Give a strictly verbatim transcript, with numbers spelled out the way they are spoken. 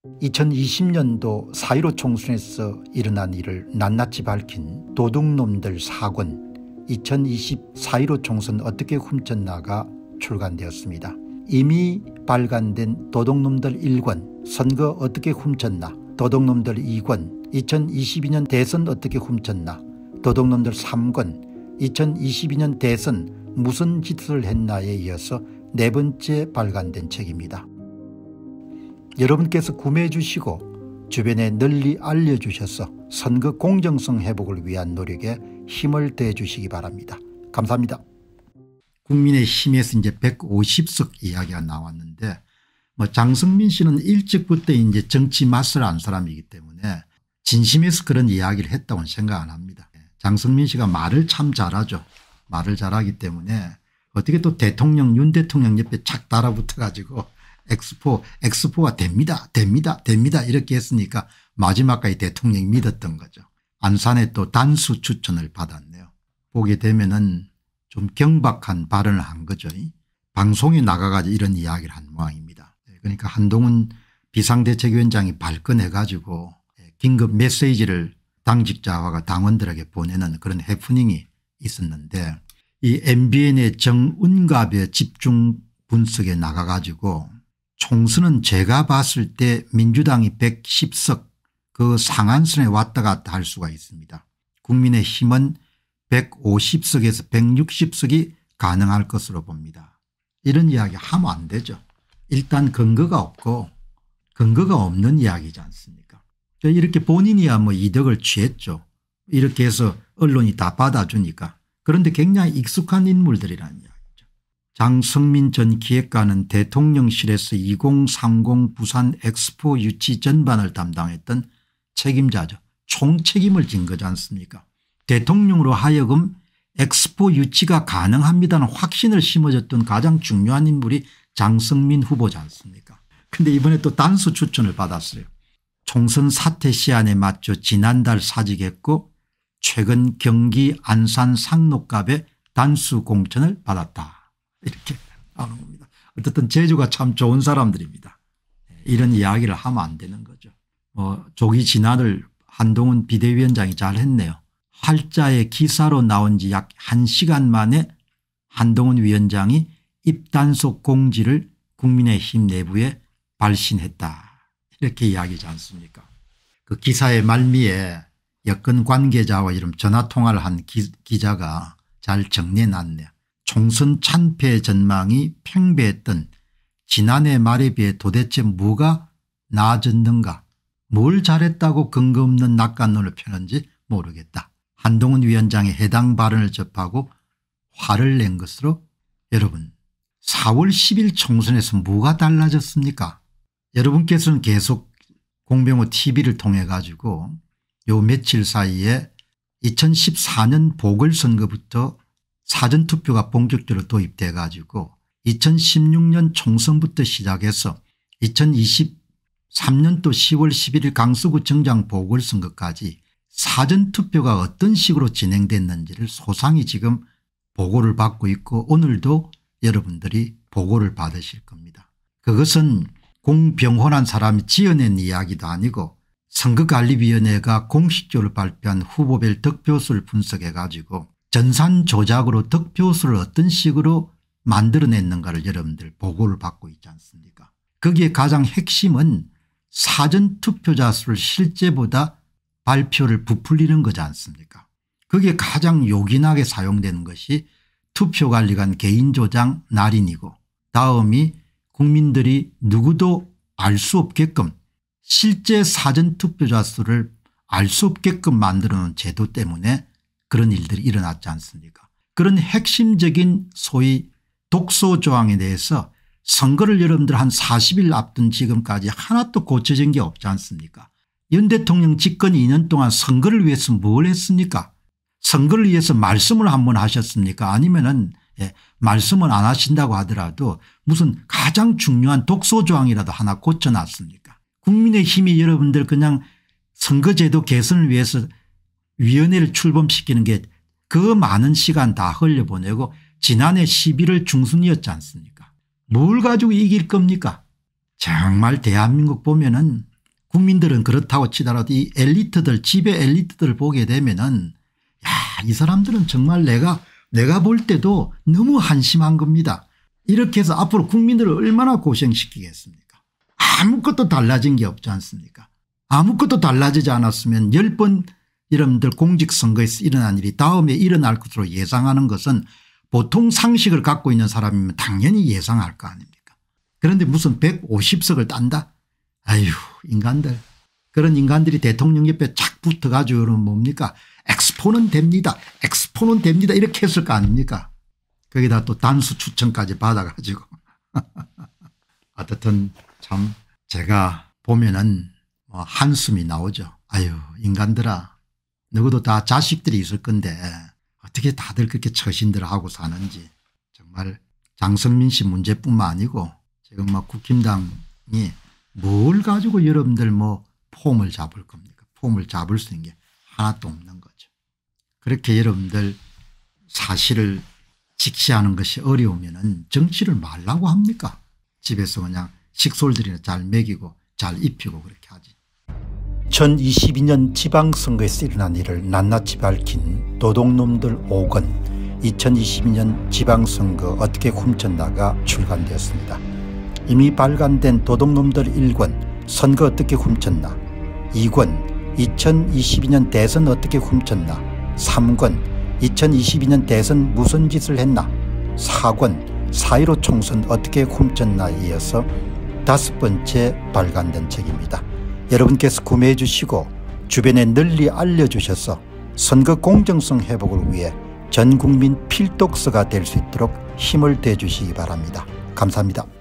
이천이십 년도 사 일오 총선에서 일어난 일을 낱낱이 밝힌 도둑놈들 사 권 이천이십 사 일오 총선 어떻게 훔쳤나가 출간되었습니다. 이미 발간된 도둑놈들 일 권 선거 어떻게 훔쳤나, 도둑놈들 이 권 이천이십이 년 대선 어떻게 훔쳤나, 도둑놈들 삼 권 이천이십이 년 대선 무슨 짓을 했나에 이어서 네 번째 발간된 책입니다. 여러분께서 구매해 주시고 주변에 널리 알려주셔서 선거 공정성 회복을 위한 노력에 힘을 더해 주시기 바랍니다. 감사합니다. 국민의힘에서 이제 백오십 석 이야기가 나왔는데, 뭐 장성민 씨는 일찍부터 이제 정치 맛을 안 사람이기 때문에 진심에서 그런 이야기를 했다고는 생각 안 합니다. 장성민 씨가 말을 참 잘하죠. 말을 잘하기 때문에 어떻게 또 대통령 윤 대통령 옆에 착 달아붙어 가지고 엑스포 엑스포가 됩니다 됩니다 됩니다 이렇게 했으니까 마지막까지 대통령이 믿었던 거죠. 안산에 또 단수 추천을 받았네요. 보게 되면은 좀 경박한 발언을 한 거죠. 방송에 나가가지고 이런 이야기를 한 모양입니다. 그러니까 한동훈 비상대책위원장이 발끈해 가지고 긴급 메시지를 당직자와 당원들에게 보내는 그런 해프닝이 있었는데, 이 엠비엔의 정운갑의 집중 분석에 나가 가지고 총선은 제가 봤을 때 민주당이 백십 석 그 상한선에 왔다 갔다 할 수가 있습니다. 국민의힘은 백오십 석에서 백육십 석이 가능할 것으로 봅니다. 이런 이야기 하면 안 되죠. 일단 근거가 없고 근거가 없는 이야기지 않습니까? 이렇게 본인이야 뭐 이득을 취했죠. 이렇게 해서 언론이 다 받아주니까. 그런데 굉장히 익숙한 인물들이라는 이야기죠. 장성민 전 기획관은 대통령실에서 이공삼공 부산 엑스포 유치 전반을 담당했던 책임자죠. 총책임을 진 거지 않습니까? 대통령으로 하여금 엑스포 유치가 가능합니다는 확신을 심어줬던 가장 중요한 인물이 장성민 후보지 않습니까? 그런데 이번에 또 단수 추천을 받았어요. 총선 사태 시한에 맞춰 지난달 사직했고 최근 경기 안산 상록갑에 단수 공천을 받았다. 이렇게 하는 겁니다. 어쨌든 재주가 참 좋은 사람들입니다. 이런 이야기를 하면 안 되는 거죠. 뭐 조기 진화를 한동훈 비대위원장이 잘 했네요. 활자의 기사로 나온 지 약 한 시간 만에 한동훈 위원장이 입단속 공지를 국민의힘 내부에 발신했다. 이렇게 이야기지 않습니까? 그 기사의 말미에 여권 관계자와 이런 전화통화를 한 기, 기자가 잘 정리해놨네요. 총선 찬패 전망이 팽배했던 지난해 말에 비해 도대체 뭐가 나아졌는가, 뭘 잘했다고 근거 없는 낙관론을 펴는지 모르겠다. 한동훈 위원장의 해당 발언을 접하고 화를 낸 것으로, 여러분 사월 십일 총선에서 뭐가 달라졌습니까? 여러분께서는 계속 공병호 티비를 통해 가지고 요 며칠 사이에 이천십사 년 보궐선거부터 사전투표가 본격적으로 도입돼 가지고 이천십육 년 총선부터 시작해서 이천이십삼 년도 시월 십일일 강서구청장 보궐선거까지 사전투표가 어떤 식으로 진행됐는지를 소상히 지금 보고를 받고 있고 오늘도 여러분들이 보고를 받으실 겁니다. 그것은 공병호란 사람이 지어낸 이야기도 아니고 선거관리위원회가 공식적으로 발표한 후보별 득표수를 분석해 가지고 전산 조작으로 득표수를 어떤 식으로 만들어냈는가를 여러분들 보고를 받고 있지 않습니까? 거기에 가장 핵심은 사전투표자 수를 실제보다 발표를 부풀리는 거지 않습니까? 거기에 가장 요긴하게 사용되는 것이 투표관리관 개인조장 날인이고, 다음이 국민들이 누구도 알 수 없게끔 실제 사전투표자 수를 알 수 없게끔 만들어 놓은 제도 때문에 그런 일들이 일어났지 않습니까? 그런 핵심적인 소위 독소조항에 대해서 선거를 여러분들 한 사십 일 앞둔 지금까지 하나도 고쳐진 게 없지 않습니까? 윤 대통령 집권 이 년 동안 선거를 위해서 뭘 했습니까? 선거를 위해서 말씀을 한번 하셨습니까? 아니면은 예, 말씀을 안 하신다고 하더라도 무슨 가장 중요한 독소조항이라도 하나 고쳐놨습니까? 국민의힘이 여러분들 그냥 선거제도 개선을 위해서 위원회를 출범시키는 게 그 많은 시간 다 흘려보내고 지난해 십일월 중순이었지 않습니까? 뭘 가지고 이길 겁니까? 정말 대한민국 보면은 국민들은 그렇다고 치더라도 이 엘리트들 지배 엘리트들 보게 되면은 야, 이 사람들은 정말 내가 내가 볼 때도 너무 한심한 겁니다. 이렇게 해서 앞으로 국민들을 얼마나 고생시키겠습니까? 아무것도 달라진 게 없지 않습니까? 아무것도 달라지지 않았으면 열 번 여러분들 공직선거에서 일어난 일이 다음에 일어날 것으로 예상하는 것은 보통 상식을 갖고 있는 사람이면 당연히 예상할 거 아닙니까? 그런데 무슨 백오십 석을 딴다? 아유 인간들. 그런 인간들이 대통령 옆에 착 붙어가지고 그러면 뭡니까? 엑스포는 됩니다. 엑스포는 됩니다. 이렇게 했을 거 아닙니까? 거기다 또 단수 추천까지 받아가지고. 어쨌든 참 제가 보면은 뭐 한숨이 나오죠. 아유 인간들아. 너희도 다 자식들이 있을 건데 어떻게 다들 그렇게 처신들 하고 사는지 정말 장성민 씨 문제뿐만 아니고 지금 뭐 국힘당이 뭘 가지고 여러분들 뭐 폼을 잡을 겁니까? 폼을 잡을 수 있는 게 하나도 없는 거죠. 그렇게 여러분들 사실을 직시하는 것이 어려우면은 정치를 말라고 합니까? 집에서 그냥 식솔들이나 잘 먹이고 잘 입히고 그렇게 하지. 천이십이 년 지방선거에서 일어난 일을 낱낱이 밝힌 도둑놈들 오 권 이천이십이 년 지방선거 어떻게 훔쳤나가 출간되었습니다. 이미 발간된 도둑놈들 일 권 선거 어떻게 훔쳤나, 이 권 이천이십이 년 대선 어떻게 훔쳤나, 삼 권 이천이십이 년 대선 무슨 짓을 했나, 사 권 사 일오 총선 어떻게 훔쳤나에 이어서 다섯 번째 발간된 책입니다. 여러분께서 구매해 주시고 주변에 널리 알려주셔서 선거 공정성 회복을 위해 전국민 필독서가 될 수 있도록 힘을 대주시기 바랍니다. 감사합니다.